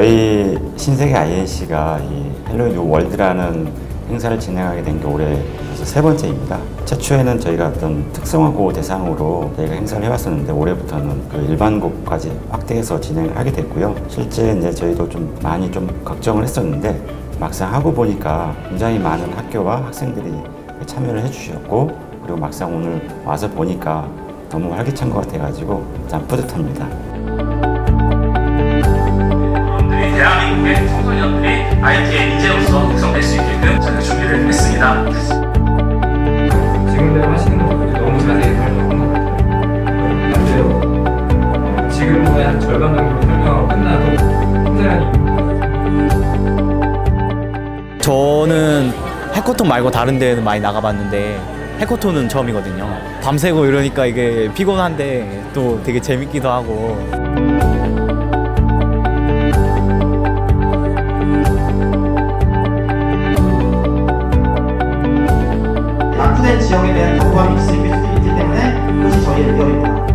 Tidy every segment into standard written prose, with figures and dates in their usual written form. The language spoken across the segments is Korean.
저희 신세계 INC가 이 헬로윈 월드라는 행사를 진행하게 된 게 올해 벌써 세 번째입니다. 최초에는 저희가 어떤 특성화고 대상으로 저희가 행사를 해왔었는데 올해부터는 그 일반고까지 확대해서 진행을 하게 됐고요. 실제 이제 저희도 좀 많이 걱정을 했었는데 막상 하고 보니까 굉장히 많은 학교와 학생들이 참여를 해주셨고, 그리고 막상 오늘 와서 보니까 너무 활기찬 것 같아가지고 참 뿌듯합니다. 대한민국의 청소년들이 IT의 인재로서 육성될 수 있게끔 저희가 준비를 했습니다. 지금대로 하시는 분들이 너무 자세히 설명한 것 같아요. 맞아요. 지금보다 한 절반 정도 설명하고 끝나도 굉장히 저는 해커톤 말고 다른 데는 많이 나가봤는데 해커톤은 처음이거든요. 밤새고 이러니까 이게 피곤한데 또 되게 재밌기도 하고. 낙후된 지역에 대한 정보함이 있을 수 있기 때문에 그것이 저희의 위협입니다.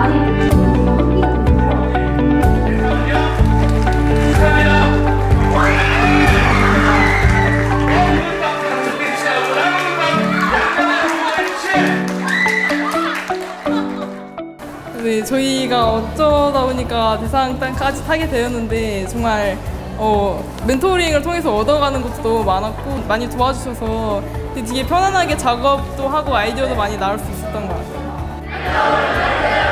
네, 저희가 어쩌다 보니까 대상까지 타게 되었는데 정말 멘토링을 통해서 얻어가는 것도 많았고 많이 도와주셔서 되게 편안하게 작업도 하고 아이디어도 많이 나올 수 있었던 것 같아요.